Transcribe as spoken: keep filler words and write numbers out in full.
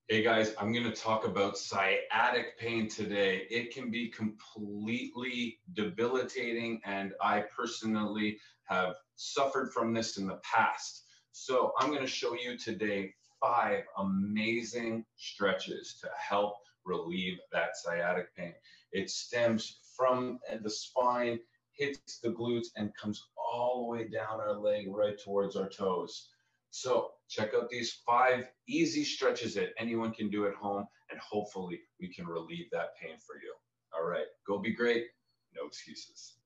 Hey guys, I'm going to talk about sciatic pain today. It can be completely debilitating, and I personally have suffered from this in the past. So I'm going to show you today five amazing stretches to help relieve that sciatic pain. It stems from the spine, hits the glutes, and comes all the way down our leg right towards our toes. So check out these five easy stretches that anyone can do at home, and hopefully we can relieve that pain for you. All right, go be great. No excuses.